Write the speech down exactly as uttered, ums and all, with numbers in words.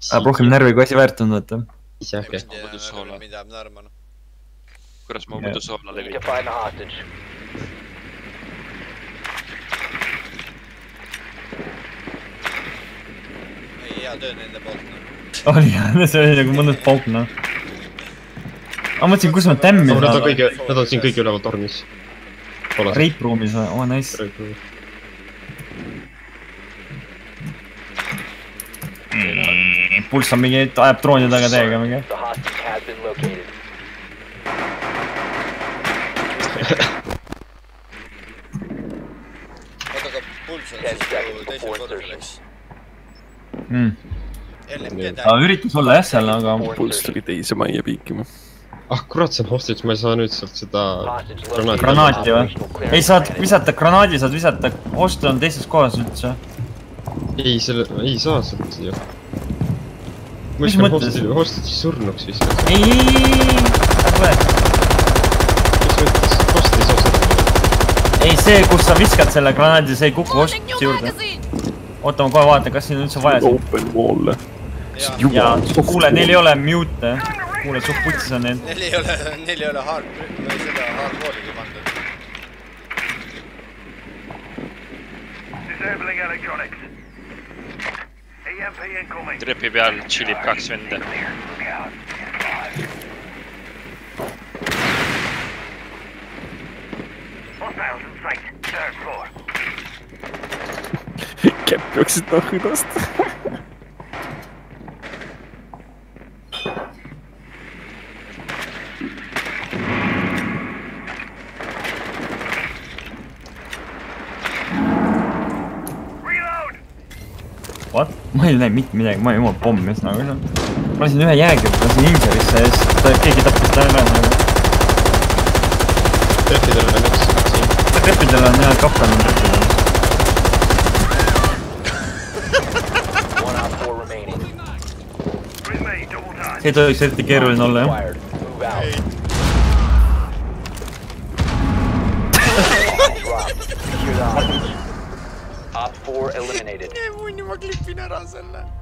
Ajab rohkem närvi kui asi väärt on, võtta. Ise äkki. Kuidas ma muidu soola levin? Ei, hea töö nende poolt. Oli jah, see oli nagu mõnus pauk, noh. Ma mõtlesin, kus ma tämmi saan. Nad on siin kõigi üleval tornis. Reipruumis või? Oh, nice. Pulss on mingi, ajab drooni taga täiega mingi. Oota, aga pulss on siis teisel korrusel, eks? Ta üritas olla jah seal, aga... Pulss tuli teise majja piikima. Ah, kurat, see on hostage, ma ei saa nüüd sealt seda... granaati. Granaati või? Ei, saad visata granaadi, saad visata... Hostage on teises kohas üldse. Ei, selle... Ei saa sealt ju. Mis mõttes? Hostage surnuks viskad. Ei, ei, ei, ei, ei. Mis mõttes? Hostage saa surnuks. Ei, see, kus sa viskad selle granaadi, see ei kuku hostage juurde. Oota, ma kohe vaatan, kas siin üldse vaja siin. Open wall. Jaa, kuule, neil ei ole mute. Kuule, suht putsis on neil. Neil ei ole, neil ei ole hard... Või seda hard wall'i pandud. Disabling electronics. E M P incoming. Tripi peal chillib kaks vende. Hostiles in sight. Third floor. Käpp jooksid nahkudast. What? Ma ei näe mitte midagi, ma ei jumal pommis nagu. Ma lasin ühe jäägi, ma lasin inserisse ja siis keegi tappis ta ära nagu. Treppidel on üks siin. Treppidel on jah, kapel on treppidel. See ei tohiks eriti keeruline olla, jah? Ei, muini ma klipin ära selle.